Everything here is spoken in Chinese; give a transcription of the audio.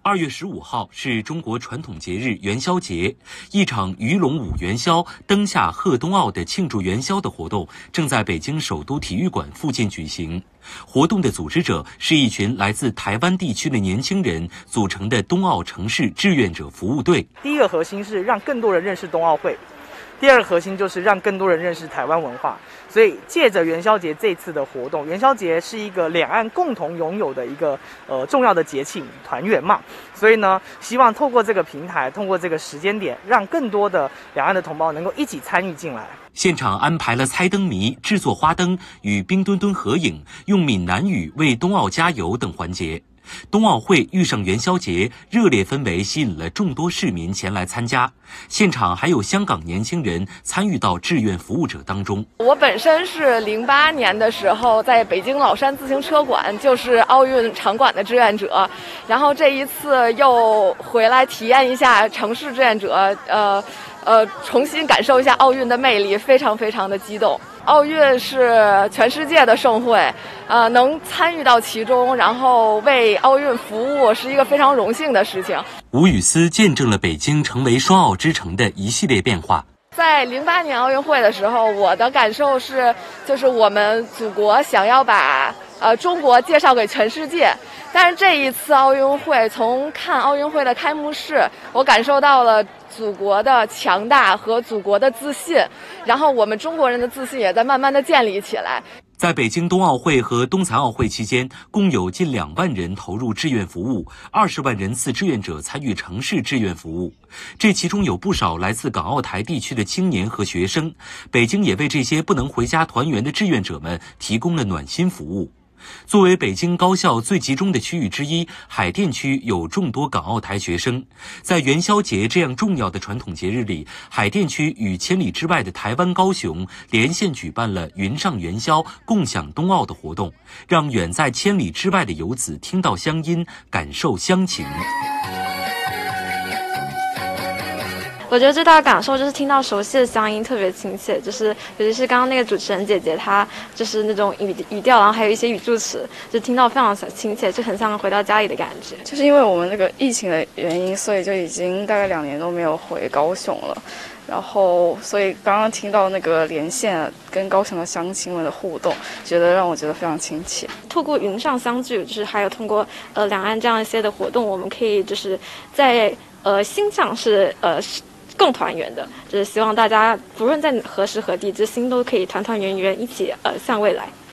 2月15号是中国传统节日元宵节，一场鱼龙舞元宵、灯下贺冬奥的庆祝元宵的活动正在北京首都体育馆附近举行。活动的组织者是一群来自台湾地区的年轻人组成的冬奥城市志愿者服务队。 第一个核心是让更多人认识冬奥会，第二个核心就是让更多人认识台湾文化。所以借着元宵节这次的活动，元宵节是一个两岸共同拥有的一个重要的节庆团圆嘛，所以呢，希望透过这个平台，通过这个时间点，让更多的两岸的同胞能够一起参与进来。 现场安排了猜灯谜、制作花灯、与冰墩墩合影、用闽南语为冬奥加油等环节。冬奥会遇上元宵节，热烈氛围吸引了众多市民前来参加。现场还有香港年轻人参与到志愿服务者当中。 我本身是08年的时候在北京老山自行车馆，就是奥运场馆的志愿者，然后这一次又回来体验一下城市志愿者，重新感受一下奥运的魅力，非常非常的激动。奥运是全世界的盛会，能参与到其中，然后为奥运服务，是一个非常荣幸的事情。 吴宇思见证了北京成为双奥之城的一系列变化。 在08年奥运会的时候，我的感受是，就是我们祖国想要把中国介绍给全世界。但是这一次奥运会，从看奥运会的开幕式，我感受到了祖国的强大和祖国的自信，然后我们中国人的自信也在慢慢的建立起来。 在北京冬奥会和冬残奥会期间，共有近2万人投入志愿服务，20万人次志愿者参与城市志愿服务。这其中有不少来自港澳台地区的青年和学生，北京也为这些不能回家团圆的志愿者们提供了暖心服务。作为北京高校最集中的区域之一，海淀区有众多港澳台学生。在元宵节这样重要的传统节日里，海淀区与千里之外的台湾高雄连线举办了云上元宵共享冬奥的活动，让远在千里之外的游子听到乡音，感受乡情。 我觉得最大的感受就是听到熟悉的乡音特别亲切，就是尤其是刚刚那个主持人姐姐，她就是那种语调，然后还有一些语助词，就听到非常亲切，就很像回到家里的感觉。 就是因为我们那个疫情的原因，所以就已经大概2年都没有回高雄了。然后，所以刚刚听到那个连线跟高雄的乡亲们的互动，让我觉得非常亲切。 透过云上相聚，就是还有通过两岸这样一些的活动，我们可以就是在心上是更团圆的，就是希望大家不论在何时何地，这心都可以团团圆圆，一起向未来。